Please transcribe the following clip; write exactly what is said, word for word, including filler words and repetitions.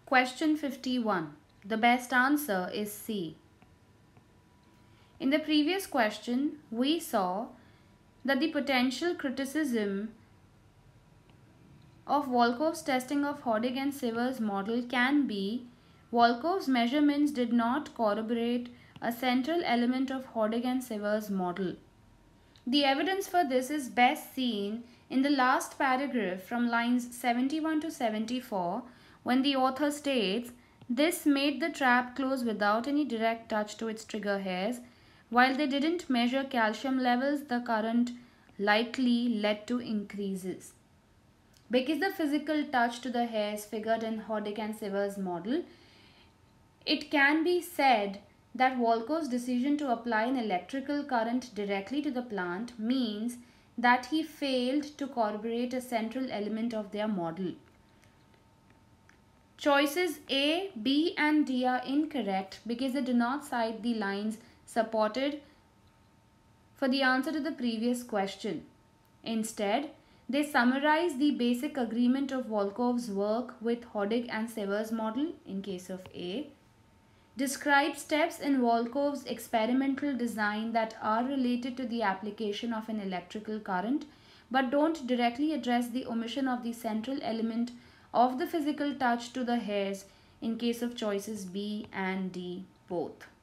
Question fifty-one. The best answer is C. In the previous question, we saw that the potential criticism of Volkov's testing of Hodig and Sivers model can be Volkov's measurements did not corroborate a central element of Hodig and Sivers model. The evidence for this is best seen in the last paragraph from lines seventy-one to seventy-four, when the author states, "This made the trap close without any direct touch to its trigger hairs. While they didn't measure calcium levels, the current likely led to increases." Because the physical touch to the hairs figured in Hodig and Sivers model, it can be said that Volkov's decision to apply an electrical current directly to the plant means that he failed to corroborate a central element of their model. Choices A, B and D are incorrect because they do not cite the lines supported for the answer to the previous question. Instead, they summarize the basic agreement of Volkov's work with Hodig and Sivers model in case of A, describe steps in Volkov's experimental design that are related to the application of an electrical current but don't directly address the omission of the central element of the physical touch to the hairs in case of choices B and D both.